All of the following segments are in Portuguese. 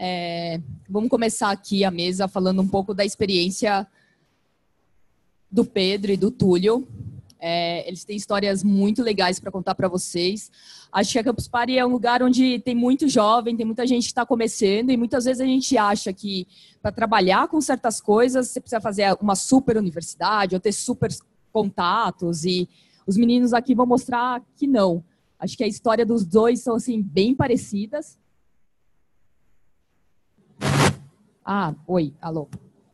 Vamos começar aqui a mesa falando um pouco da experiência do Pedro e do Túlio. Eles têm histórias muito legais para contar para vocês. Acho que a Campus Party é um lugar onde tem muito jovem, tem muita gente que está começando, e muitas vezes a gente acha que para trabalhar com certas coisas você precisa fazer uma super universidade ou ter super contatos, e os meninos aqui vão mostrar que não. Acho que a história dos dois são assim, bem parecidas. Oi, alô.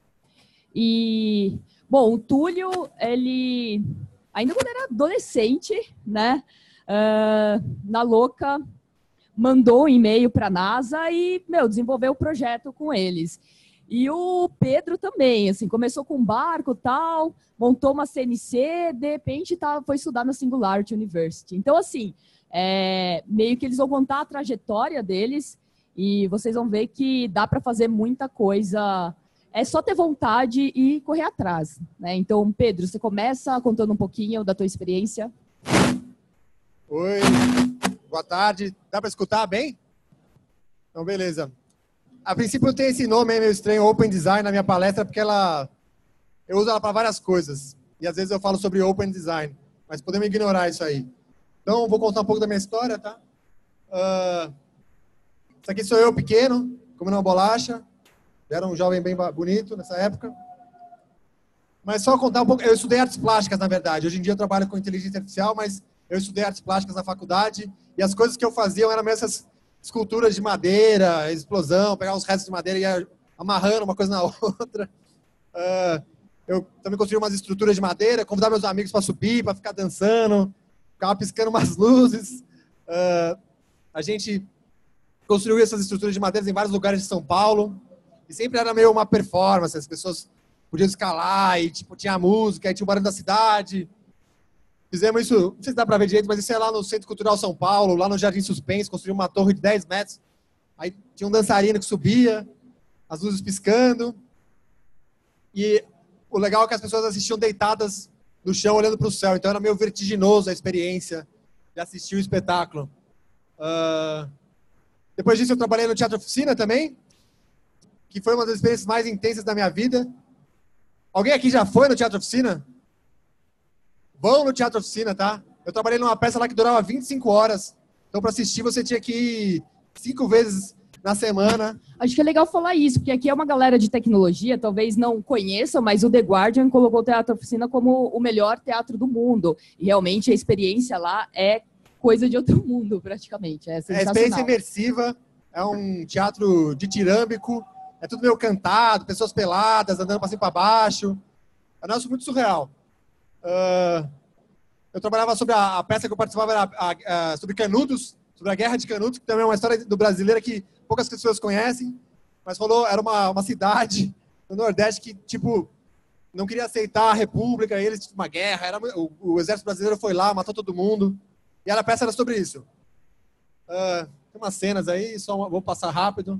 E, bom, o Túlio, ele, ainda quando era adolescente, né, na louca, mandou um e-mail para a NASA e, desenvolveu o projeto com eles. E o Pedro também, assim, começou com um barco e tal, montou uma CNC, de repente foi estudar na Singularity University. Então, assim, meio que eles vão contar a trajetória deles e vocês vão ver que dá para fazer muita coisa. É só ter vontade e correr atrás, né? Então, Pedro, você começa contando um pouquinho da tua experiência. Oi, boa tarde. Dá para escutar bem? Então, beleza. A princípio, eu tenho esse nome aí meio estranho, Open Design, na minha palestra, porque eu uso ela para várias coisas. E às vezes eu falo sobre Open Design, mas podemos ignorar isso aí. Então, vou contar um pouco da minha história, tá? Isso aqui sou eu pequeno, comendo uma bolacha. Era um jovem bem bonito nessa época. Mas só contar um pouco. Eu estudei artes plásticas, na verdade. Hoje em dia eu trabalho com inteligência artificial, mas eu estudei artes plásticas na faculdade. E as coisas que eu fazia eram mesmo essas esculturas de madeira, explosão, pegar uns restos de madeira e ia amarrando uma coisa na outra. Eu também construí umas estruturas de madeira, convidava meus amigos para subir, para ficar dançando, ficava piscando umas luzes. A gente construiu essas estruturas de madeira em vários lugares de São Paulo. E sempre era meio uma performance, as pessoas podiam escalar e tipo, tinha música, e tinha o barulho da cidade. Fizemos isso, não sei se dá para ver direito, mas isso é lá no Centro Cultural São Paulo, lá no Jardim Suspense, construímos uma torre de 10 metros. Aí tinha um dançarino que subia, as luzes piscando. E o legal é que as pessoas assistiam deitadas no chão, olhando para o céu. Então era meio vertiginoso a experiência de assistir o espetáculo. Depois disso eu trabalhei no Teatro Oficina também, que foi uma das experiências mais intensas da minha vida. Alguém aqui já foi no Teatro Oficina? Vão no Teatro Oficina, tá? Eu trabalhei numa peça lá que durava 25 horas. Então, para assistir, você tinha que ir 5 vezes na semana. Acho que é legal falar isso, porque aqui é uma galera de tecnologia, talvez não conheçam, mas o The Guardian colocou o Teatro Oficina como o melhor teatro do mundo. E realmente a experiência lá é coisa de outro mundo, praticamente. É sensacional. É experiência imersiva, é um teatro ditirâmbico. É tudo meio cantado, pessoas peladas, andando para cima e para baixo. É um negócio muito surreal. Eu trabalhava sobre a peça que eu participava, era sobre Canudos, sobre a Guerra de Canudos, que também é uma história do brasileiro que poucas pessoas conhecem. Mas era uma cidade no Nordeste que, tipo, não queria aceitar a República, e eles tinham uma guerra. O exército brasileiro foi lá, matou todo mundo. E a peça era sobre isso. Tem umas cenas aí, vou passar rápido.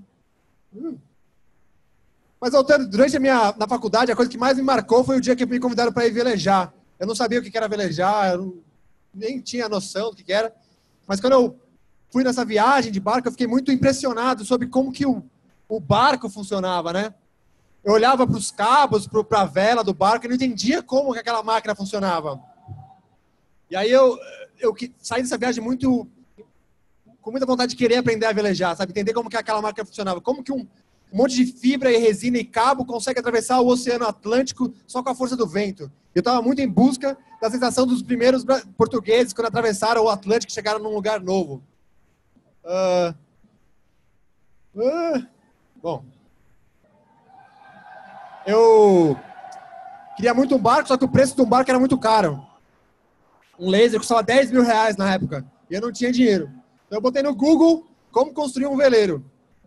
Mas voltando, na faculdade, a coisa que mais me marcou foi o dia que me convidaram para ir velejar. Eu não sabia o que era velejar, nem tinha noção do que era. Mas quando eu fui nessa viagem de barco, eu fiquei muito impressionado sobre como que o barco funcionava, né? Eu olhava para os cabos, para a vela do barco e não entendia como que aquela máquina funcionava. E aí eu saí dessa viagem com muita vontade de querer aprender a velejar, sabe? Entender como que aquela máquina funcionava. Como que um monte de fibra e resina e cabo consegue atravessar o Oceano Atlântico só com a força do vento. Eu estava muito em busca da sensação dos primeiros portugueses quando atravessaram o Atlântico e chegaram num lugar novo. Bom, eu queria muito um barco, só que o preço de um barco era muito caro. Um laser custava 10 mil reais na época e eu não tinha dinheiro. Então eu botei no Google como construir um veleiro.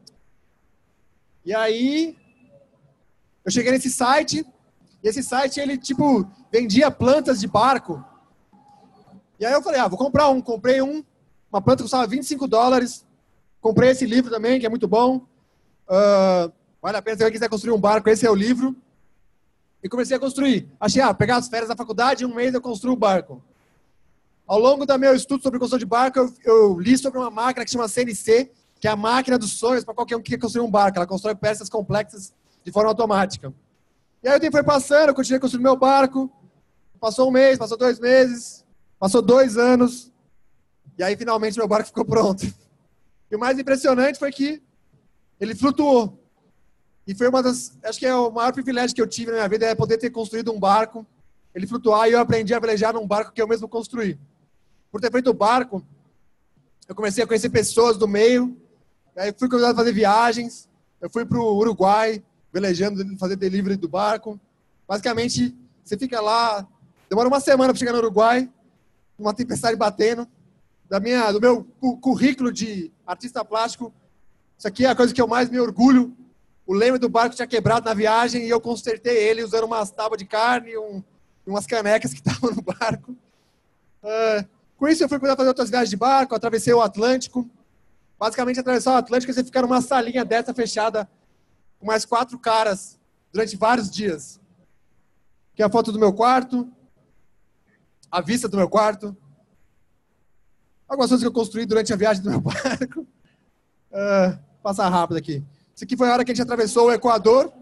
E aí, eu cheguei nesse site, e esse site, ele, tipo, vendia plantas de barco. E aí eu falei, vou comprar um. Comprei uma planta que custava $25. Comprei esse livro também, que é muito bom. Vale a pena, se alguém quiser construir um barco, esse é o livro. E comecei a construir. Achei, pegar as férias da faculdade, em um mês eu construo o barco. Ao longo do meu estudo sobre construção de barco, eu li sobre uma máquina que chama CNC, que é a máquina dos sonhos para qualquer um que quer construir um barco. Ela constrói peças complexas de forma automática. E aí o tempo foi passando, eu continuei construindo meu barco. Passou um mês, passou 2 meses, passou 2 anos. E aí finalmente meu barco ficou pronto. E o mais impressionante foi que ele flutuou. E foi uma das... Acho que é o maior privilégio que eu tive na minha vida, é poder ter construído um barco, ele flutuar, e eu aprendi a velejar num barco que eu mesmo construí. Por ter feito o barco, eu comecei a conhecer pessoas do meio, aí fui convidado a fazer viagens, eu fui para o Uruguai, velejando, fazer delivery do barco. Basicamente, você fica lá, demora uma semana para chegar no Uruguai, uma tempestade batendo. Do meu currículo de artista plástico, isso aqui é a coisa que eu mais me orgulho. O leme do barco tinha quebrado na viagem e eu consertei ele usando umas tábuas de carne e umas canecas que estavam no barco. Com isso, eu fui fazer outras viagens de barco, atravessei o Atlântico. Basicamente, atravessar o Atlântico, você fica numa salinha dessa fechada com mais 4 caras durante vários dias. Aqui é a foto do meu quarto, a vista do meu quarto, algumas coisas que eu construí durante a viagem do meu barco. Passar rápido aqui. Isso aqui foi a hora que a gente atravessou o Equador.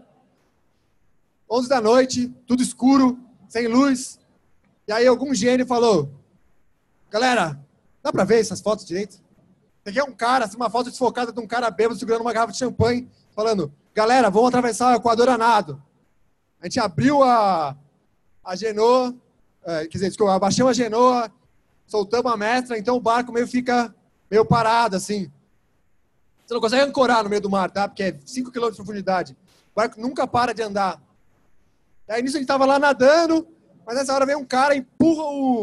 11 da noite, tudo escuro, sem luz. E aí algum gênio falou: galera, dá pra ver essas fotos direito? Isso aqui é um cara, assim, uma foto desfocada de um cara bêbado segurando uma garrafa de champanhe, falando: galera, vamos atravessar o Equador a nado. A gente abriu a genoa, desculpa, abaixamos a genoa, soltamos a mestra, então o barco fica meio parado, assim. Você não consegue ancorar no meio do mar, tá? Porque é 5 km de profundidade. O barco nunca para de andar. Aí nisso a gente estava lá nadando, mas nessa hora vem um cara, empurra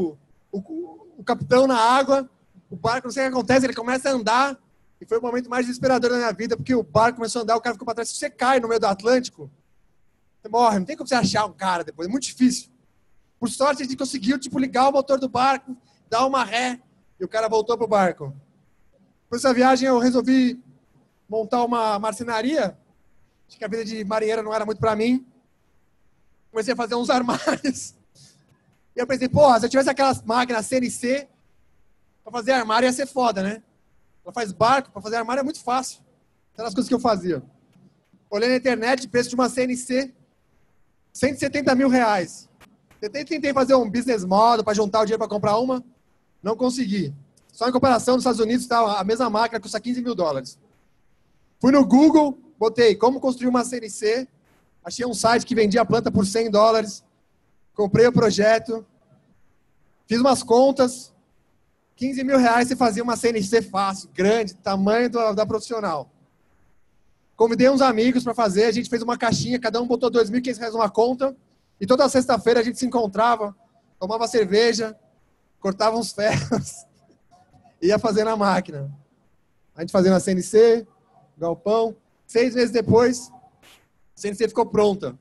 o capitão na água, o barco, não sei o que acontece, ele começa a andar, e foi o momento mais desesperador da minha vida, porque o barco começou a andar, o cara ficou para trás. Se você cai no meio do Atlântico, você morre, não tem como você achar um cara depois, é muito difícil. Por sorte, a gente conseguiu, ligar o motor do barco, dar uma ré, e o cara voltou pro barco. Depois dessa viagem, eu resolvi montar uma marcenaria. Acho que a vida de marinheiro não era muito para mim. Comecei a fazer uns armários. E eu pensei, porra, se eu tivesse aquelas máquinas CNC, para fazer armário ia ser foda, né? Ela faz barco, para fazer armário é muito fácil. Eram as coisas que eu fazia. Olhei na internet, preço de uma CNC, 170 mil reais. Tentei fazer um business model para juntar o dinheiro para comprar uma, não consegui. Só em comparação, nos Estados Unidos, a mesma máquina custa 15 mil dólares. Fui no Google, botei como construir uma CNC, achei um site que vendia a planta por 100 dólares, comprei o projeto, fiz umas contas, 15 mil reais você fazia uma CNC fácil, grande, tamanho da profissional. Convidei uns amigos para fazer, a gente fez uma caixinha, cada um botou 2.500 reais numa conta, e toda sexta-feira a gente se encontrava, tomava cerveja, cortava uns ferros, ia fazendo a máquina. A gente fazendo a CNC, galpão. 6 meses depois, a CNC ficou pronta.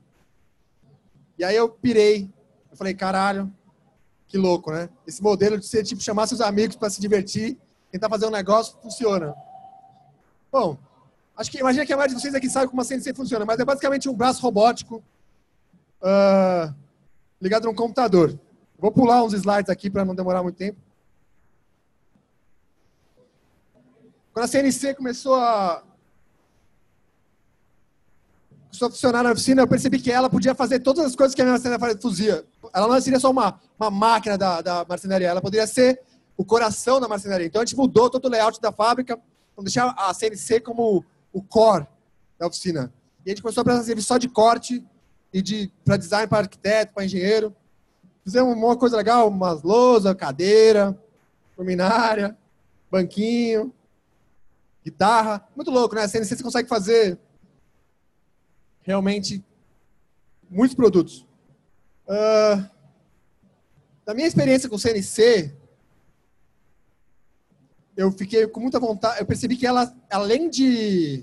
E aí eu pirei. Eu falei, caralho, que louco, né? Esse modelo de você chamar seus amigos para se divertir, tentar fazer um negócio, funciona. Bom, imagina que a maioria de vocês aqui sabe como a CNC funciona, mas é basicamente um braço robótico ligado num computador. Vou pular uns slides aqui para não demorar muito tempo. Quando a CNC começou a funcionar na oficina, eu percebi que ela podia fazer todas as coisas que a minha marcenaria fazia. Ela não seria só uma máquina da marcenaria, ela poderia ser o coração da marcenaria. Então a gente mudou todo o layout da fábrica, para deixar a CNC como o core da oficina. E a gente começou a prestar serviço só de corte e para design, para arquiteto, para engenheiro. Fizemos uma coisa legal, umas lousas, cadeira, luminária, banquinho, guitarra. Muito louco, né? A CNC você consegue fazer realmente muitos produtos. Da minha experiência com CNC, eu fiquei com muita vontade. Eu percebi que ela, além de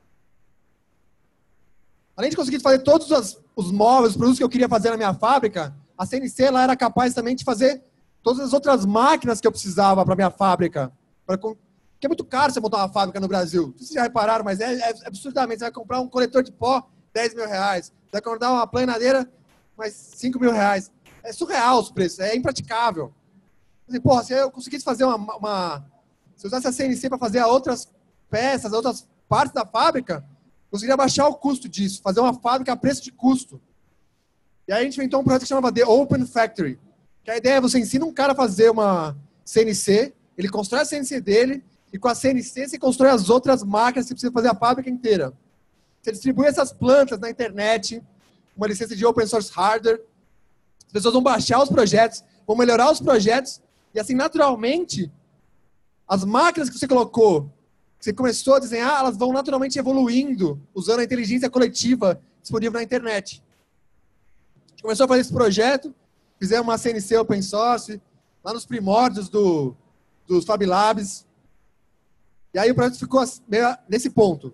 conseguir fazer todos os móveis, os produtos que eu queria fazer na minha fábrica, a CNC ela era capaz também de fazer todas as outras máquinas que eu precisava para minha fábrica. Porque é muito caro você montar uma fábrica no Brasil. Não sei se vocês já repararam, mas é absurdamente. Você vai comprar um coletor de pó, 10 mil reais. Você vai comprar uma planadeira, mais 5 mil reais. É surreal os preços, é impraticável. Assim, porra, se eu conseguisse fazer se eu usasse a CNC para fazer outras peças, outras partes da fábrica, conseguiria baixar o custo disso, fazer uma fábrica a preço de custo. E aí a gente inventou um projeto que chamava The Open Factory, que a ideia é você ensina um cara a fazer uma CNC, ele constrói a CNC dele, e com a CNC você constrói as outras máquinas que precisa fazer a fábrica inteira. Você distribui essas plantas na internet, uma licença de open source hardware, as pessoas vão baixar os projetos, vão melhorar os projetos, e assim, naturalmente, as máquinas que você colocou, que você começou a desenhar, elas vão naturalmente evoluindo, usando a inteligência coletiva disponível na internet. A gente começou a fazer esse projeto, fizemos uma CNC open source, lá nos primórdios dos Fab Labs. E aí o projeto ficou meio nesse ponto.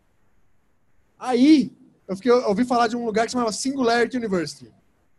Aí, eu ouvi falar de um lugar que chamava Singularity University.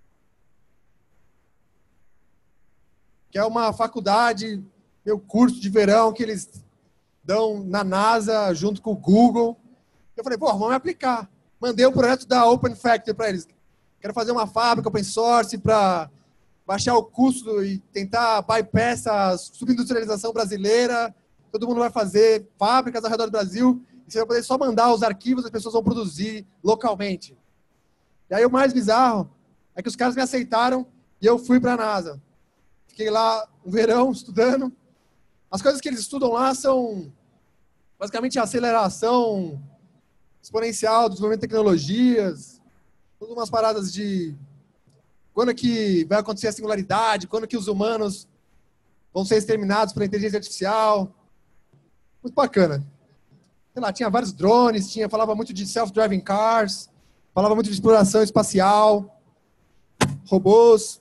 Que é uma faculdade, meu curso de verão que eles dão na NASA junto com o Google. Eu falei, pô, vamos aplicar. Mandei o projeto da Open Factory para eles. Quero fazer uma fábrica open source para baixar o custo e tentar bypass a subindustrialização brasileira. Todo mundo vai fazer fábricas ao redor do Brasil e você vai poder só mandar os arquivos, as pessoas vão produzir localmente. E aí o mais bizarro é que os caras me aceitaram e eu fui para a NASA. Fiquei lá um verão estudando. As coisas que eles estudam lá são basicamente a aceleração exponencial do desenvolvimento de tecnologias, todas umas paradas de quando que vai acontecer a singularidade, quando que os humanos vão ser exterminados pela inteligência artificial. Muito bacana. Sei lá, tinha vários drones, falava muito de self-driving cars, falava muito de exploração espacial, robôs,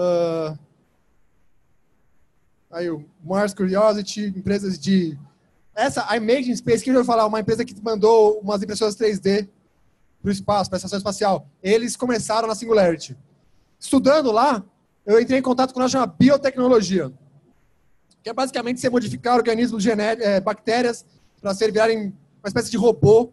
aí o Mars Curiosity, empresas de... a Imaging Space, que eu vou falar, uma empresa que mandou umas impressoras 3D para o espaço, para a estação espacial. Eles começaram na Singularity. Estudando lá, eu entrei em contato com o que chama biotecnologia, que é basicamente você modificar organismos bactérias para virarem uma espécie de robô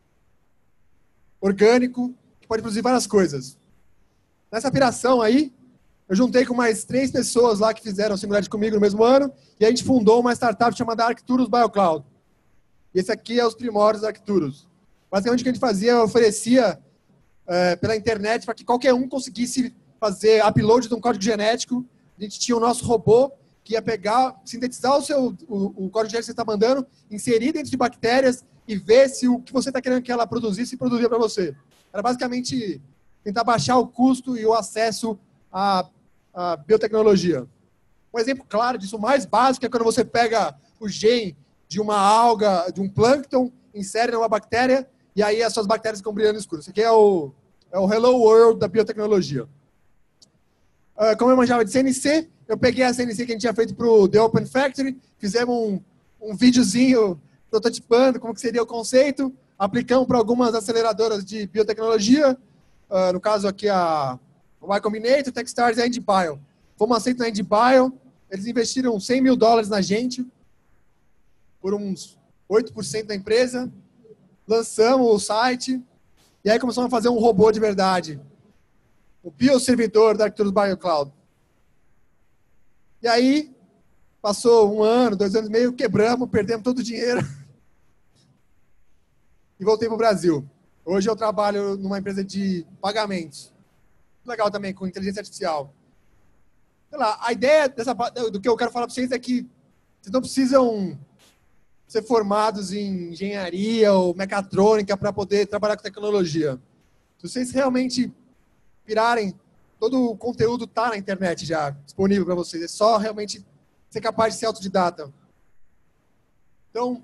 orgânico que pode produzir várias coisas. Nessa operação aí, eu juntei com mais 3 pessoas lá que fizeram Singularity comigo no mesmo ano, e a gente fundou uma startup chamada Arcturus BioCloud. E esse aqui é os primórdios da Arcturus. Basicamente o que a gente fazia, eu oferecia pela internet para que qualquer um conseguisse fazer upload de um código genético. A gente tinha o nosso robô que ia pegar, sintetizar o código genético que você está mandando, inserir dentro de bactérias e ver se o que você está querendo que ela produzisse, produzia para você. Era basicamente tentar baixar o custo e o acesso à biotecnologia. Um exemplo claro disso, o mais básico, é quando você pega o gene de uma alga, de um plâncton, insere numa bactéria, e aí as suas bactérias ficam brilhando no escuro. Isso aqui é o Hello World da biotecnologia. Como eu manjava de CNC, eu peguei a CNC que a gente tinha feito para o The Open Factory, fizemos um videozinho prototipando como que seria o conceito, aplicamos para algumas aceleradoras de biotecnologia, no caso aqui a Y Combinator, Techstars e a IndieBio. Fomos aceitos na IndieBio, eles investiram $100 mil na gente, por uns 8% da empresa, lançamos o site, e aí começamos a fazer um robô de verdade, o bioservidor da Arcturus BioCloud. E aí, passou 1 ano, 2 anos e meio, quebramos, perdemos todo o dinheiro, e voltei para o Brasil. Hoje eu trabalho numa empresa de pagamentos. Legal também, com inteligência artificial. Sei lá, a ideia do que eu quero falar para vocês é que vocês não precisam ser formados em engenharia ou mecatrônica para poder trabalhar com tecnologia. Se vocês realmente virarem, todo o conteúdo está na internet já, disponível para vocês. É só realmente ser capaz de ser autodidata. Então,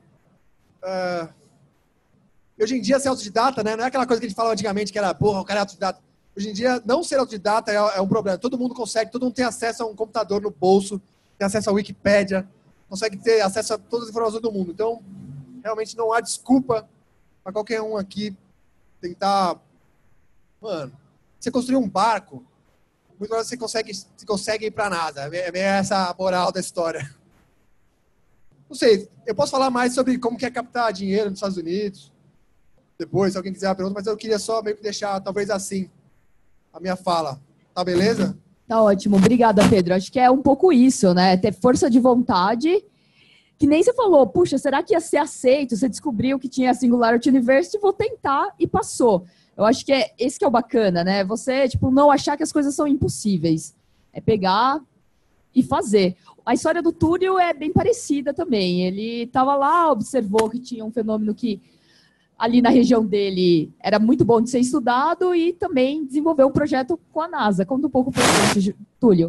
hoje em dia, ser autodidata, né, não é aquela coisa que a gente falava antigamente, que era, porra, o cara é autodidata. Hoje em dia, não ser autodidata é um problema. Todo mundo consegue, todo mundo tem acesso a um computador no bolso, tem acesso à Wikipédia, consegue ter acesso a todas as informações do mundo. Então, realmente não há desculpa para qualquer um aqui tentar... Mano, você construir um barco, muito mais você consegue ir para a NASA. É meio essa a moral da história. Não sei, eu posso falar mais sobre como que é captar dinheiro nos Estados Unidos, depois, se alguém quiser uma pergunta, mas eu queria só meio que deixar, talvez assim, a minha fala. Tá beleza? Tá ótimo. Obrigada, Pedro. Acho que é um pouco isso, né? Ter força de vontade que nem você falou, puxa, será que ia ser aceito? Você descobriu que tinha a Singularity University, vou tentar e passou. Eu acho que esse que é o bacana, né? Você, tipo, não achar que as coisas são impossíveis. É pegar e fazer. A história do Túlio é bem parecida também. Ele estava lá, observou que tinha um fenômeno que ali na região dele era muito bom de ser estudado e também desenvolveu um projeto com a NASA. Conta um pouco para a gente, Túlio.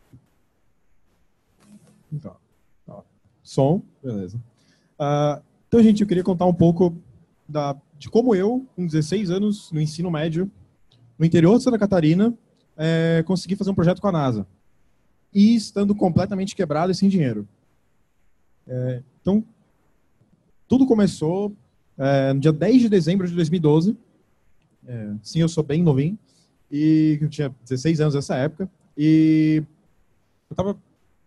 Então, som, beleza. Então, gente, eu queria contar um pouco de como eu, com 16 anos, no ensino médio, no interior de Santa Catarina, consegui fazer um projeto com a NASA. E estando completamente quebrado e sem dinheiro. Então, tudo começou no dia 10 de dezembro de 2012. Sim, eu sou bem novinho. E eu tinha 16 anos nessa época. E eu estava,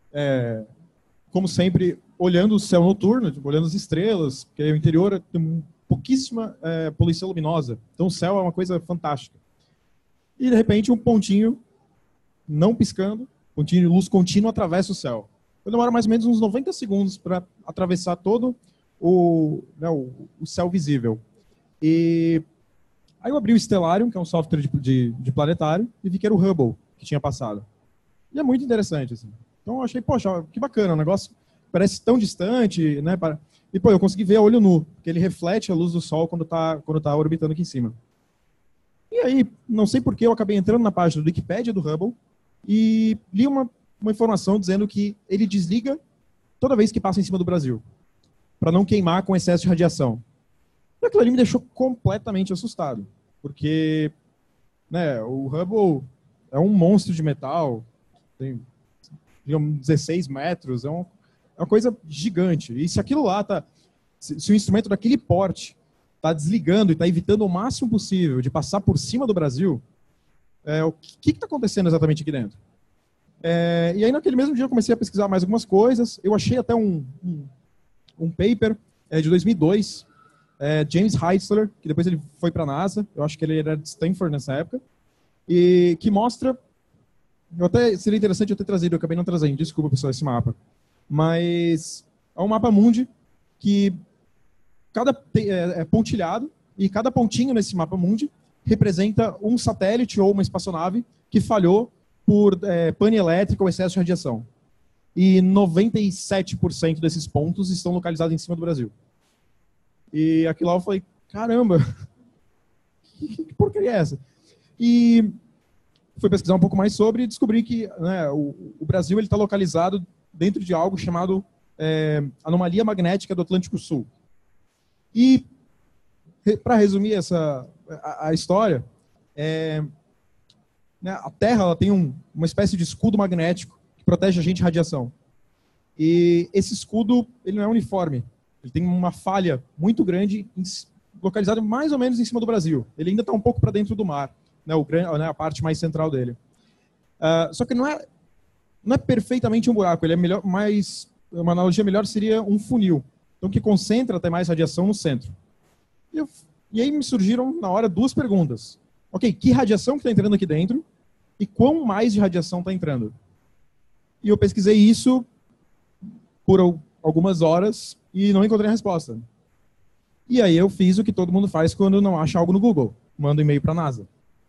como sempre, olhando o céu noturno, tipo, olhando as estrelas, porque o interior tem pouquíssima poluição luminosa. Então, o céu é uma coisa fantástica. E, de repente, um pontinho não piscando, pontinho de luz contínua atravessa o céu. Então, demora mais ou menos uns 90 segundos para atravessar todo o céu visível. E aí eu abri o Stellarium, que é um software de planetário, e vi que era o Hubble que tinha passado. E é muito interessante, assim. Então eu achei, poxa, que bacana, o negócio parece tão distante, né? E, pô, eu consegui ver a olho nu, porque ele reflete a luz do Sol quando tá orbitando aqui em cima. E aí, não sei por que, eu acabei entrando na página do Wikipedia do Hubble e li uma informação dizendo que ele desliga toda vez que passa em cima do Brasil, para não queimar com excesso de radiação. E aquilo ali me deixou completamente assustado, porque, né, o Hubble é um monstro de metal, tem 16 metros, é uma coisa gigante. E se aquilo lá se o instrumento daquele porte está desligando e está evitando o máximo possível de passar por cima do Brasil, o que está acontecendo exatamente aqui dentro? E aí, naquele mesmo dia, eu comecei a pesquisar mais algumas coisas. Eu achei até um paper de 2002, James Heisler, que depois ele foi para a NASA, eu acho que ele era de Stanford nessa época, e que mostra... seria interessante eu ter trazido, eu acabei não trazendo, desculpa, pessoal, esse mapa. Mas é um mapa mundi que é pontilhado, e cada pontinho nesse mapa mundi representa um satélite ou uma espaçonave que falhou por pane elétrico ou excesso de radiação. E 97% desses pontos estão localizados em cima do Brasil. E aquilo lá eu falei, caramba, que porcaria é essa? E fui pesquisar um pouco mais sobre e descobri que, né, o Brasil está localizado dentro de algo chamado anomalia magnética do Atlântico Sul. E, para resumir a história, né, a Terra ela tem uma espécie de escudo magnético que protege a gente de radiação. E esse escudo ele não é uniforme. Ele tem uma falha muito grande, localizada mais ou menos em cima do Brasil. Ele ainda está um pouco para dentro do mar, né, a parte mais central dele. Só que não é perfeitamente um buraco. Ele é melhor, uma analogia melhor seria um funil. Então, que concentra até mais radiação no centro. E aí me surgiram, na hora, duas perguntas. Ok, que radiação que está entrando aqui dentro? E quão mais de radiação está entrando? E eu pesquisei isso por algumas horas e não encontrei a resposta. E aí eu fiz o que todo mundo faz quando não acha algo no Google. Manda um e-mail para a NASA.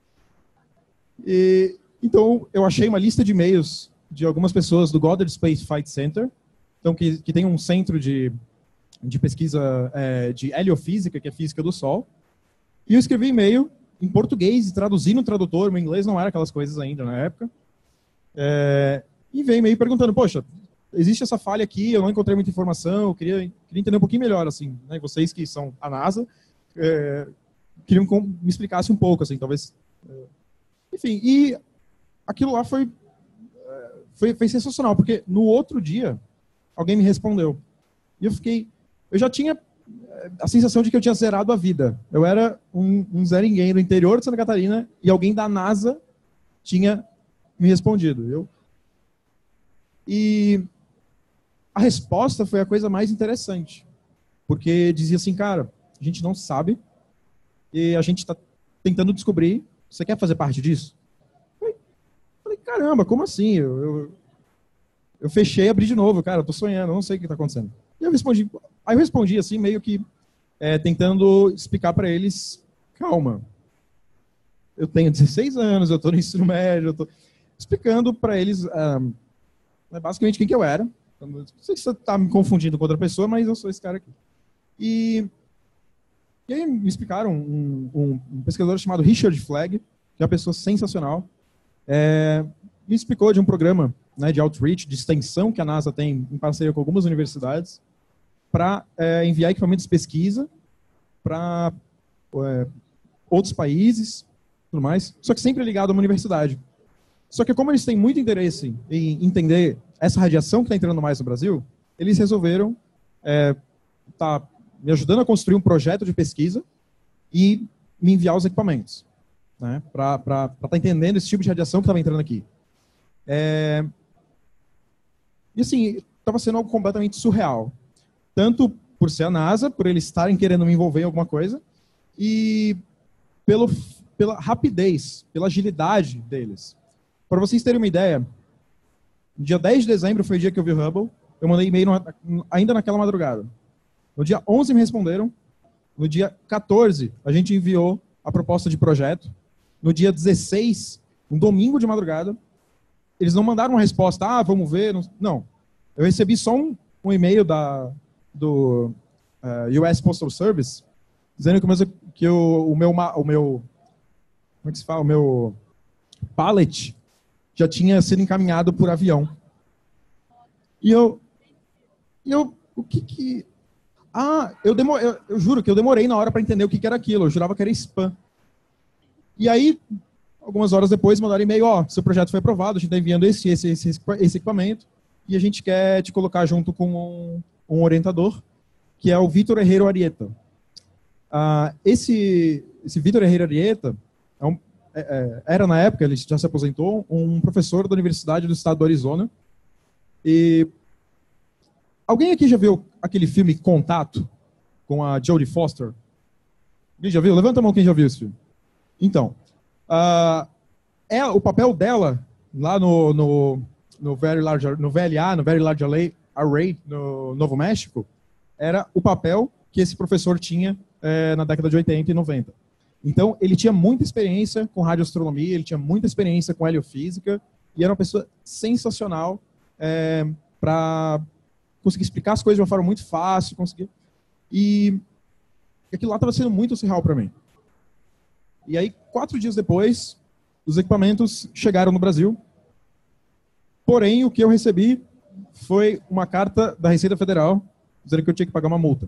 Então, eu achei uma lista de e-mails de algumas pessoas do Goddard Space Flight Center, então, que tem um centro de pesquisa de heliofísica, que é física do Sol. E eu escrevi e-mail em português, traduzi no tradutor, meu inglês não era aquelas coisas ainda na época. E veio e-mail perguntando, poxa, existe essa falha aqui, eu não encontrei muita informação, eu queria entender um pouquinho melhor, assim, né? Vocês que são a NASA, queriam que me explicasse um pouco, assim, talvez... Enfim, e aquilo lá foi sensacional, porque no outro dia, alguém me respondeu. E eu já tinha a sensação de que eu tinha zerado a vida. Eu era um Zé Ninguém do interior de Santa Catarina e alguém da NASA tinha me respondido. E a resposta foi a coisa mais interessante. Porque dizia assim, cara, a gente não sabe e a gente está tentando descobrir. Você quer fazer parte disso? Eu falei, caramba, como assim? Eu fechei e abri de novo. Cara, eu tô sonhando, eu não sei o que está acontecendo. E aí eu respondi assim, meio que tentando explicar para eles, calma, eu tenho 16 anos, eu estou no ensino médio, eu estou explicando para eles basicamente quem que eu era. Não sei se você está me confundindo com outra pessoa, mas eu sou esse cara aqui. E aí me explicaram um pesquisador chamado Richard Flagg, que é uma pessoa sensacional, me explicou de um programa, né, de outreach, de extensão que a NASA tem em parceria com algumas universidades para enviar equipamentos de pesquisa para outros países, tudo mais, só que sempre ligado a uma universidade. Só que como eles têm muito interesse em entender essa radiação que está entrando mais no Brasil, eles resolveram tá me ajudando a construir um projeto de pesquisa e me enviar os equipamentos, né, para estar entendendo esse tipo de radiação que estava entrando aqui. E assim, estava sendo algo completamente surreal. Tanto por ser a NASA, por eles estarem querendo me envolver em alguma coisa, e pela rapidez, pela agilidade deles. Para vocês terem uma ideia, no dia 10 de dezembro foi o dia que eu vi o Hubble, eu mandei e-mail ainda naquela madrugada. No dia 11 me responderam, no dia 14 a gente enviou a proposta de projeto, no dia 16, um domingo de madrugada, eles não mandaram uma resposta, vamos ver, não. Eu recebi só um e-mail do US Postal Service, dizendo que o meu como é que se fala? O meu pallet já tinha sido encaminhado por avião. E eu o que eu juro que eu demorei na hora para entender o que era aquilo, eu jurava que era spam. E aí, algumas horas depois, mandaram e-mail, seu projeto foi aprovado, a gente está enviando esse equipamento, e a gente quer te colocar junto com um orientador, que é o Vítor Herrero Arieta. Esse Vítor Herrero Arieta era, na época, ele já se aposentou, um professor da Universidade do Estado do Arizona. E alguém aqui já viu aquele filme Contato, com a Jodie Foster? Alguém já viu? Levanta a mão quem já viu esse filme. Então, o papel dela lá no VLA, no Very Large Array, no Novo México, era o papel que esse professor tinha na década de 80 e 90. Então, ele tinha muita experiência com radioastronomia, ele tinha muita experiência com heliofísica, e era uma pessoa sensacional para conseguir explicar as coisas de uma forma muito fácil, e aquilo lá estava sendo muito surreal para mim. E aí, 4 dias depois, os equipamentos chegaram no Brasil. Porém, o que eu recebi foi uma carta da Receita Federal dizendo que eu tinha que pagar uma multa.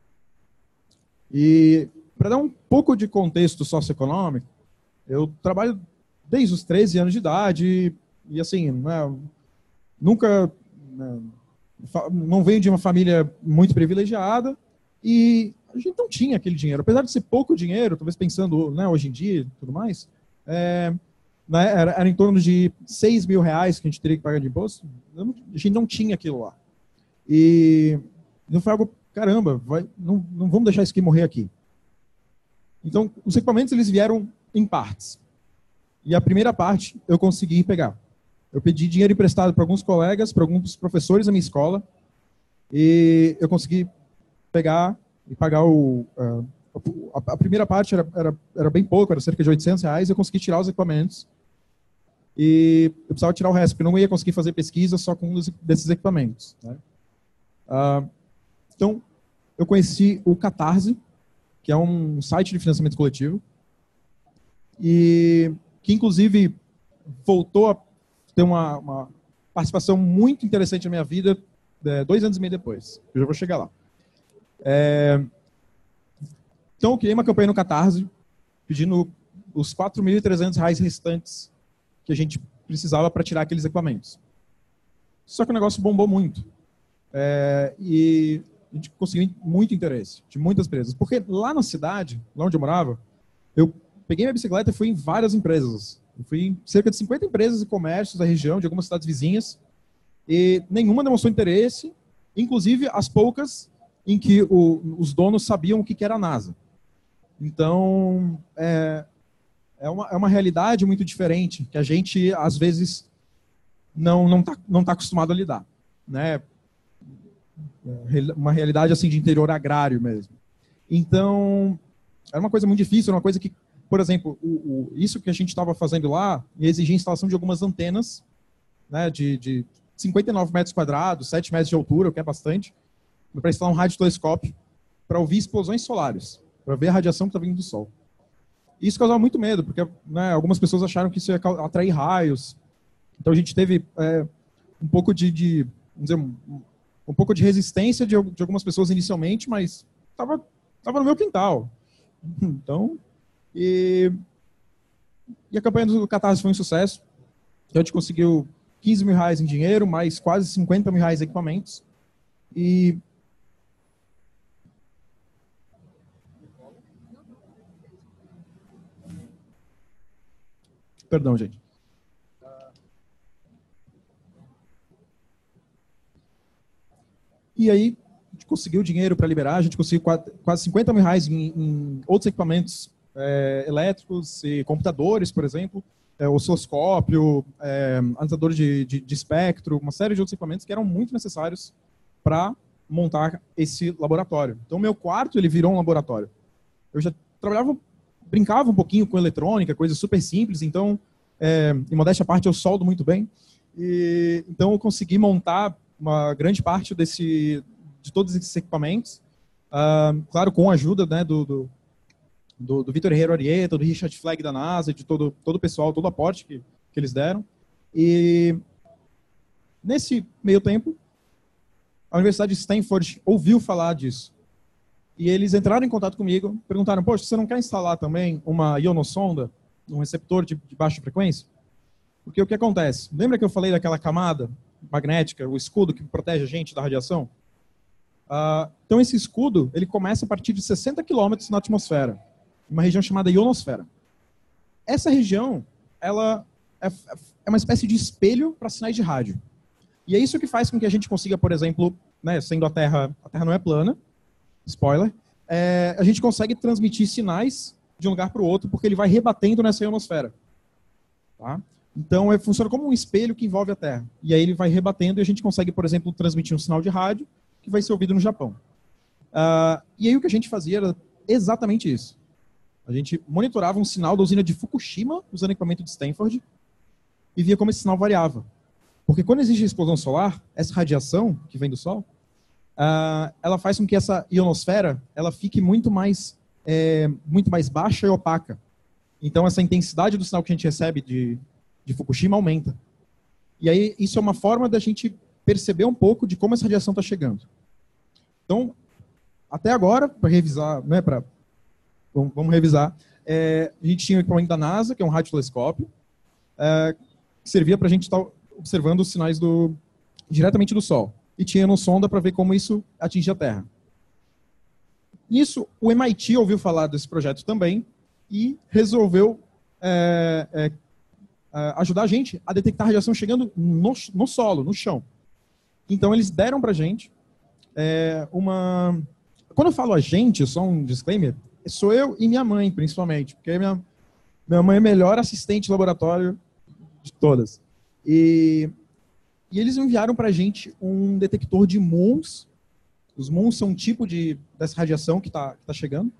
E, para dar um pouco de contexto socioeconômico, eu trabalho desde os 13 anos de idade e assim, nunca... não venho de uma família muito privilegiada e a gente não tinha aquele dinheiro. Apesar de ser pouco dinheiro, talvez pensando hoje em dia e tudo mais, era em torno de 6 mil reais que a gente teria que pagar de imposto. A gente não tinha aquilo lá. E não foi algo, caramba, não vamos deixar isso aqui morrer aqui. Então, os equipamentos eles vieram em partes. E a primeira parte eu consegui pegar. Eu pedi dinheiro emprestado para alguns colegas, para alguns professores da minha escola, e eu consegui pegar e pagar a primeira parte era bem pouco, era cerca de 800 reais, eu consegui tirar os equipamentos e eu precisava tirar o resto, porque eu não ia conseguir fazer pesquisa só com um desses equipamentos, né? Então, eu conheci o Catarse, que é um site de financiamento coletivo, e que inclusive voltou a ter uma participação muito interessante na minha vida 2 anos e meio depois. Eu já vou chegar lá. Então, eu criei uma campanha no Catarse, pedindo os R$4.300 restantes que a gente precisava para tirar aqueles equipamentos. Só que o negócio bombou muito. E a gente conseguiu muito interesse de muitas empresas. Porque lá na cidade, lá onde eu morava, eu peguei minha bicicleta e fui em várias empresas. Eu fui em cerca de 50 empresas e comércios da região, de algumas cidades vizinhas, e nenhuma demonstrou interesse, inclusive as poucas em que os donos sabiam o que era a NASA. Então, é uma realidade muito diferente, que a gente, às vezes, não tá acostumado a lidar, né? uma realidade assim de interior agrário mesmo. Então, era uma coisa muito difícil, era uma coisa que, por exemplo, isso que a gente estava fazendo lá exigia a instalação de algumas antenas, né, de 59 metros quadrados, 7 metros de altura, o que é bastante, para instalar um radiotelescópio para ouvir explosões solares, para ver a radiação que está vindo do Sol. Isso causava muito medo, porque, né, algumas pessoas acharam que isso ia atrair raios. Então a gente teve um pouco vamos dizer, um pouco de resistência de algumas pessoas inicialmente, mas estava no meu quintal. Então, e a campanha do Catarse foi um sucesso. A gente conseguiu 15 mil reais em dinheiro, mais quase 50 mil reais em equipamentos. E perdão, gente. E aí, a gente conseguiu dinheiro para liberar, a gente conseguiu quase 50 mil reais em outros equipamentos elétricos e computadores, por exemplo, osciloscópio, analisador de espectro, uma série de outros equipamentos que eram muito necessários para montar esse laboratório. Então, meu quarto ele virou um laboratório. Eu já brincava um pouquinho com eletrônica, coisas super simples, então, em modéstia à parte, eu soldo muito bem. Então, eu consegui montar uma grande parte de todos esses equipamentos, claro, com a ajuda, né, do Vitor Herrero Arieta, do Richard Flagg da NASA, de todo o pessoal, todo o aporte que eles deram. E nesse meio tempo, a Universidade de Stanford ouviu falar disso. E eles entraram em contato comigo, perguntaram, poxa, você não quer instalar também uma ionossonda, um receptor de baixa frequência? Porque o que acontece? Lembra que eu falei daquela camada magnética, o escudo que protege a gente da radiação? Então esse escudo, ele começa a partir de 60 quilômetros na atmosfera, uma região chamada ionosfera. Essa região, ela é uma espécie de espelho para sinais de rádio. E é isso que faz com que a gente consiga, por exemplo, né, sendo a Terra não é plana, spoiler, a gente consegue transmitir sinais de um lugar para o outro porque ele vai rebatendo nessa ionosfera. Tá? Então, funciona como um espelho que envolve a Terra. E aí ele vai rebatendo e a gente consegue, por exemplo, transmitir um sinal de rádio que vai ser ouvido no Japão. E aí o que a gente fazia era exatamente isso. A gente monitorava um sinal da usina de Fukushima usando equipamento de Stanford e via como esse sinal variava. Porque quando existe a explosão solar, essa radiação que vem do Sol, ela faz com que essa ionosfera ela fique muito mais baixa e opaca. Então essa intensidade do sinal que a gente recebe de Fukushima aumenta. E aí isso é uma forma da gente perceber um pouco de como essa radiação está chegando. Então, até agora, para revisar, né, vamos revisar, a gente tinha o equipamento da NASA, que é um radiotelescópio, que servia para a gente estar observando os sinais diretamente do Sol. E tinha uma sonda para ver como isso atinge a Terra. Nisso, o MIT ouviu falar desse projeto também e resolveu ajudar a gente a detectar a radiação chegando no solo, no chão. Então, eles deram para a gente uma... Quando eu falo a gente, só um disclaimer, sou eu e minha mãe, principalmente, porque minha mãe é a melhor assistente de laboratório de todas. E eles enviaram para a gente um detector de muons. Os muons são um tipo dessa radiação que tá chegando,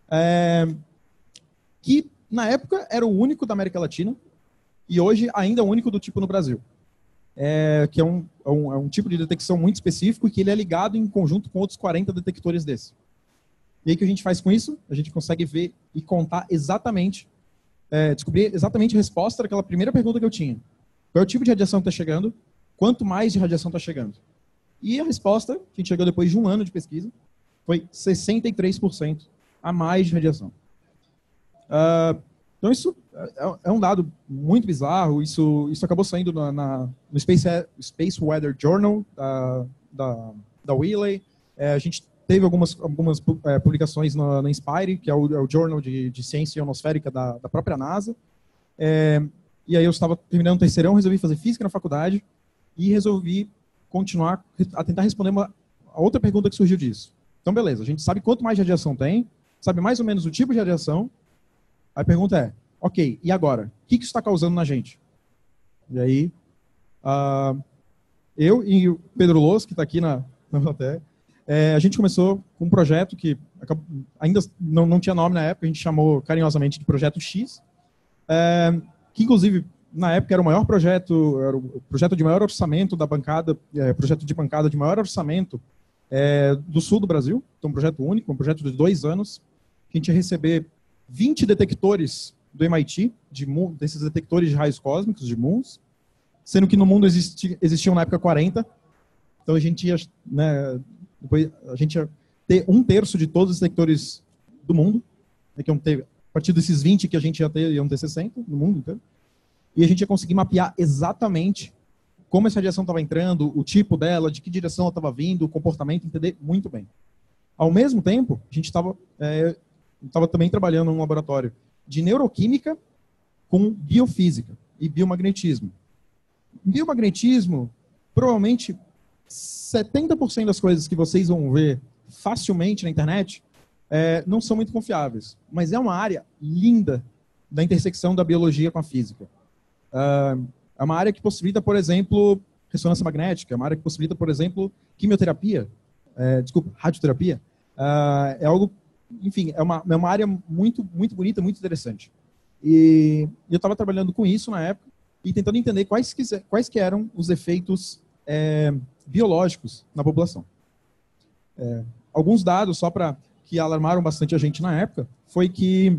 que na época era o único da América Latina e hoje ainda é o único do tipo no Brasil. Que é um tipo de detecção muito específico e que ele é ligado em conjunto com outros 40 detectores desse. E aí o que a gente faz com isso? A gente consegue ver e contar exatamente, descobrir exatamente a resposta daquela primeira pergunta que eu tinha. Qual é o tipo de radiação que está chegando? Quanto mais de radiação está chegando? E a resposta, que a gente chegou depois de um ano de pesquisa, foi 63% a mais de radiação. Então isso é um dado muito bizarro, isso acabou saindo no Space Weather Journal da Wiley. A gente teve algumas publicações na Inspire, que é o Journal de Ciência Ionosférica da própria NASA. E aí eu estava terminando o terceirão, resolvi fazer física na faculdade e resolvi continuar a tentar responder a outra pergunta que surgiu disso. Então, beleza, a gente sabe quanto mais radiação tem, sabe mais ou menos o tipo de radiação. A pergunta é, ok, e agora? O que isso está causando na gente? E aí, eu e o Pedro Loss, que está aqui na plateia, A gente começou com um projeto que ainda não tinha nome na época, a gente chamou carinhosamente de Projeto X, que inclusive na época era o maior projeto, era o projeto de maior orçamento da bancada, projeto de bancada de maior orçamento do sul do Brasil. Então, um projeto único, um projeto de 2 anos, que a gente ia receber 20 detectores do MIT, desses detectores de raios cósmicos, de MUONs, sendo que no mundo existiam na época 40. Então, a gente ia, né, depois, a gente ia ter 1/3 de todos os detectores do mundo, né, a partir desses 20 que a gente ia ter, iam ter 60 no mundo inteiro. E a gente ia conseguir mapear exatamente como essa radiação estava entrando, o tipo dela, de que direção ela estava vindo, o comportamento, entender muito bem. Ao mesmo tempo, a gente estava também trabalhando num laboratório de neuroquímica com biofísica e biomagnetismo. Biomagnetismo, provavelmente 70% das coisas que vocês vão ver facilmente na internet não são muito confiáveis, mas é uma área linda da intersecção da biologia com a física. É uma área que possibilita, por exemplo, ressonância magnética, é uma área que possibilita, por exemplo, quimioterapia, radioterapia. É algo, enfim, é uma área muito, muito bonita, muito interessante. E eu estava trabalhando com isso na época e tentando entender quais que eram os efeitos biológicos na população. Alguns dados, só para que alarmaram bastante a gente na época, foi que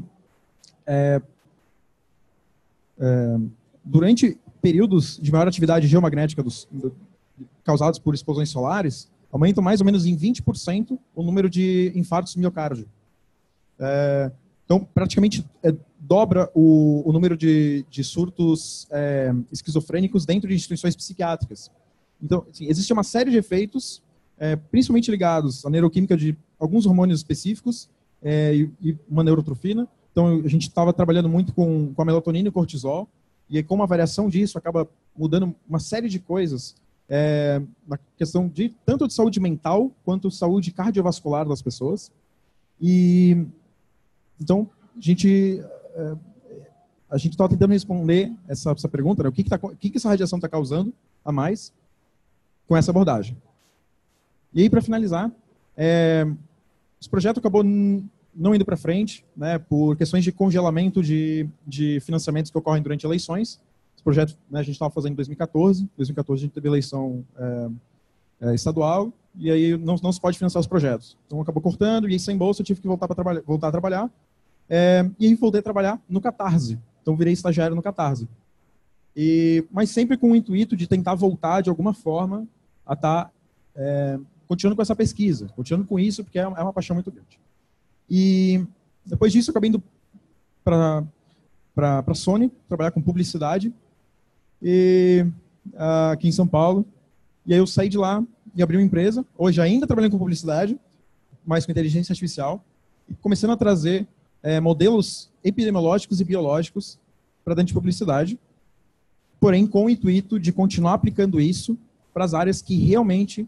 durante períodos de maior atividade geomagnética causados por explosões solares, aumentam mais ou menos em 20% o número de infartos miocárdio. Então, praticamente dobra o número de surtos esquizofrênicos dentro de instituições psiquiátricas. Então, assim, existe uma série de efeitos, principalmente ligados à neuroquímica de alguns hormônios específicos e uma neurotrofina. Então, a gente estava trabalhando muito com a melatonina e o cortisol, e aí, com uma variação disso, acaba mudando uma série de coisas na questão tanto de saúde mental quanto saúde cardiovascular das pessoas. E então a gente estava tentando responder essa pergunta, né? O que essa radiação está causando a mais com essa abordagem. E aí, para finalizar, esse projeto acabou não indo para frente, né, por questões de congelamento de financiamentos que ocorrem durante eleições. Esse projeto, né, a gente estava fazendo em 2014. Em 2014 a gente teve eleição estadual, e aí não se pode financiar os projetos. Então acabou cortando, e aí sem bolsa eu tive que voltar a trabalhar. E aí voltei a trabalhar no Catarse. Então virei estagiário no Catarse. Mas sempre com o intuito de tentar voltar de alguma forma a estar continuando com essa pesquisa, continuando com isso, porque é uma paixão muito grande. E depois disso eu acabei indo para a Sony, trabalhar com publicidade aqui em São Paulo. E aí eu saí de lá e abri uma empresa, hoje ainda trabalhando com publicidade, mas com inteligência artificial, e começando a trazer modelos epidemiológicos e biológicos para dentro de publicidade, porém com o intuito de continuar aplicando isso para as áreas que realmente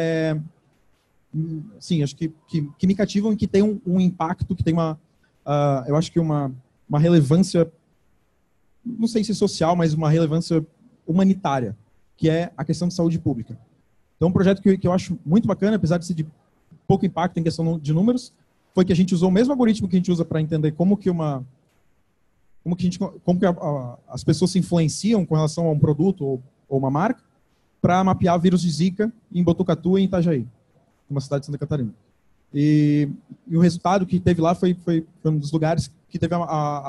sim, acho que me cativam e que tem um impacto, que tem eu acho que uma relevância, não sei se social, mas uma relevância humanitária, que é a questão de saúde pública. Então, um projeto que eu acho muito bacana, apesar de ser de pouco impacto em questão de números, foi que a gente usou o mesmo algoritmo que a gente usa para entender como que as pessoas se influenciam com relação a um produto ou uma marca, para mapear vírus de Zika em Botucatu e em Itajaí, uma cidade de Santa Catarina. E o resultado que teve lá foi um dos lugares que teve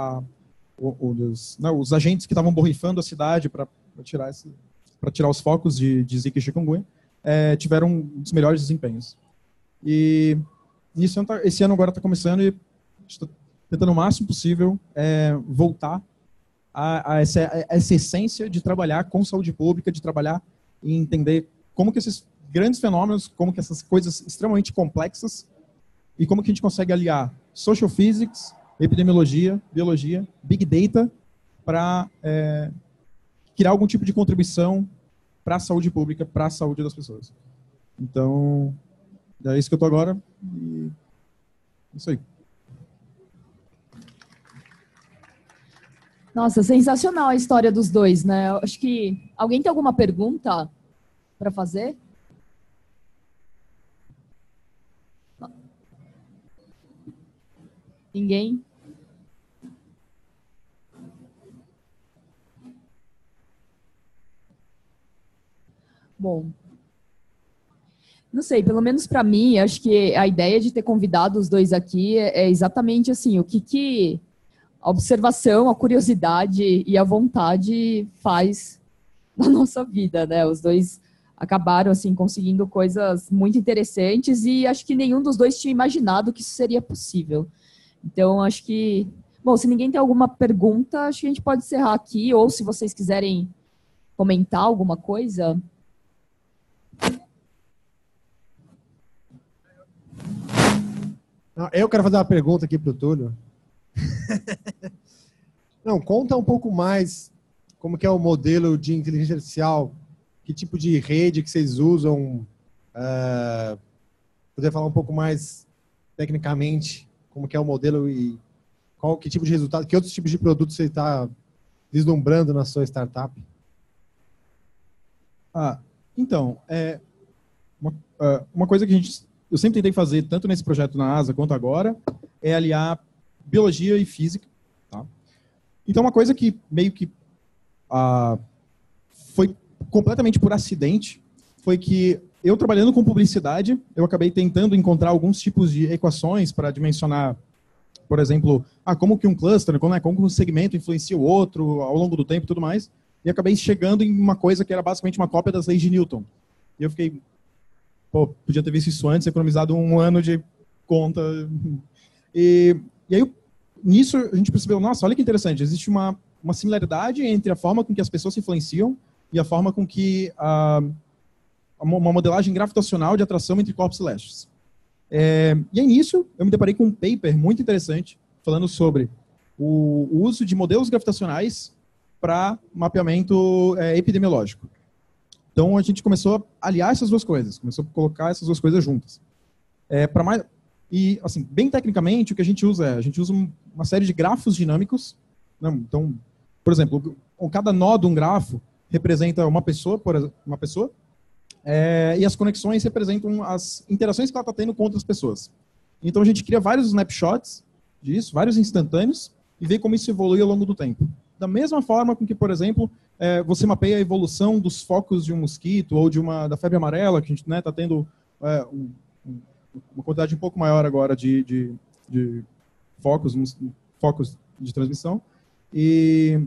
os agentes que estavam borrifando a cidade para tirar os focos de Zika e chikungunya, tiveram um dos melhores desempenhos. E esse ano agora está começando e estou tentando o máximo possível voltar a essa essência de trabalhar com saúde pública, de trabalhar e entender como que esses grandes fenômenos, como que essas coisas extremamente complexas e como que a gente consegue aliar social physics, epidemiologia, biologia, big data para criar algum tipo de contribuição para a saúde pública, para a saúde das pessoas. Então, é isso que eu estou agora e isso aí. Nossa, sensacional a história dos dois, né? Eu acho que alguém tem alguma pergunta para fazer? Ninguém? Bom, não sei, pelo menos para mim, acho que a ideia de ter convidado os dois aqui é exatamente assim, o que a observação, a curiosidade e a vontade faz na nossa vida, né? Os dois acabaram assim conseguindo coisas muito interessantes e acho que nenhum dos dois tinha imaginado que isso seria possível. Então, acho que, bom, se ninguém tem alguma pergunta, acho que a gente pode encerrar aqui, ou se vocês quiserem comentar alguma coisa. Eu quero fazer uma pergunta aqui para o Túlio. Não, conta um pouco mais como que é o modelo de inteligência artificial, que tipo de rede que vocês usam, poder falar um pouco mais tecnicamente como que é o modelo e que tipo de resultado, que outros tipos de produtos você está vislumbrando na sua startup? Então, uma coisa que eu sempre tentei fazer, tanto nesse projeto na ASA quanto agora, é aliar biologia e física. Tá? Então, uma coisa que meio que foi completamente por acidente, foi que eu trabalhando com publicidade, eu acabei tentando encontrar alguns tipos de equações para dimensionar, por exemplo, como que um cluster, como um segmento influencia o outro ao longo do tempo e tudo mais, e acabei chegando em uma coisa que era basicamente uma cópia das leis de Newton. E eu fiquei, podia ter visto isso antes, economizado um ano de conta. E aí, nisso, a gente percebeu, nossa, olha que interessante, existe uma similaridade entre a forma com que as pessoas se influenciam e a forma com que uma modelagem gravitacional de atração entre corpos celestes. E aí, nisso, eu me deparei com um paper muito interessante falando sobre o uso de modelos gravitacionais para mapeamento epidemiológico. Então, a gente começou a aliar essas duas coisas, começou a colocar essas duas coisas juntas. E, assim, bem tecnicamente, o que a gente usa uma série de grafos dinâmicos. Né? Então, por exemplo, cada nó de um grafo representa uma pessoa, e as conexões representam as interações que ela está tendo com outras pessoas. Então, a gente cria vários snapshots disso, vários instantâneos, e vê como isso evolui ao longo do tempo. Da mesma forma com que, por exemplo, você mapeia a evolução dos focos de um mosquito ou da febre amarela, que a gente está tendo uma quantidade um pouco maior agora de focos de transmissão. E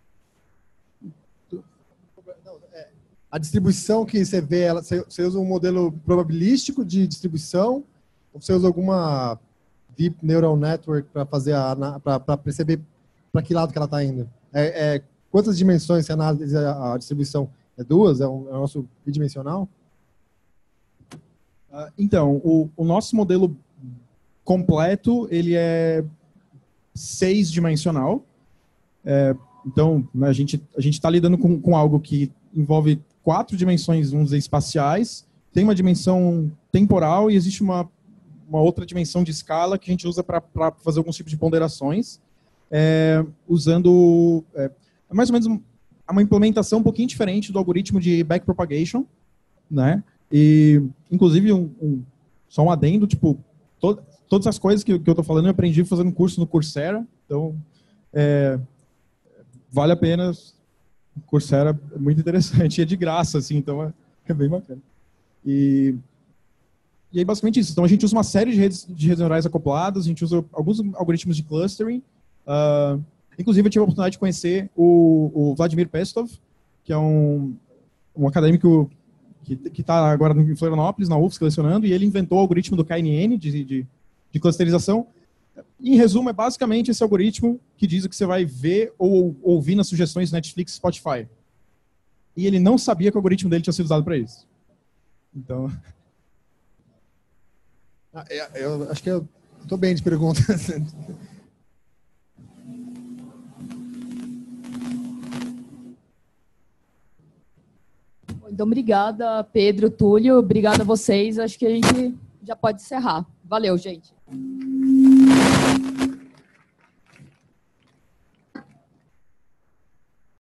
a distribuição que você vê, você usa um modelo probabilístico de distribuição ou você usa alguma Deep Neural Network para fazer para perceber para que lado que ela está indo? Quantas dimensões você analisa a distribuição? É duas? É o nosso bidimensional? Então, o nosso modelo completo, ele é 6-dimensional. Então, né, a gente está lidando com algo que envolve 4 dimensões, vamos dizer, espaciais, tem uma dimensão temporal e existe uma outra dimensão de escala que a gente usa para fazer alguns tipos de ponderações, usando mais ou menos uma implementação um pouquinho diferente do algoritmo de backpropagation, né? E, inclusive, só um adendo, tipo, todas as coisas que eu estou falando eu aprendi fazendo um curso no Coursera, então vale a pena. O Coursera é muito interessante, é de graça, assim, então é bem bacana. E aí, basicamente isso. Então, a gente usa uma série de redes neurais acopladas, a gente usa alguns algoritmos de clustering. Inclusive, eu tive a oportunidade de conhecer o Vladimir Pestov, que é um acadêmico que está agora em Florianópolis, na UFSC, lecionando, e ele inventou o algoritmo do KNN, de clusterização. Em resumo, é basicamente esse algoritmo que diz o que você vai ver ou ouvir nas sugestões Netflix e Spotify. E ele não sabia que o algoritmo dele tinha sido usado para isso. Então... eu acho que eu estou bem de perguntas. Então, obrigada, Pedro, Túlio. Obrigada a vocês. Acho que a gente já pode encerrar. Valeu, gente.